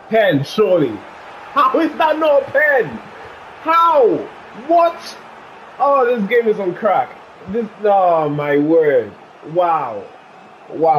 Pen, surely. How is that not a pen? How? What? Oh, this game is on crack. This, oh my word. Wow. Wow.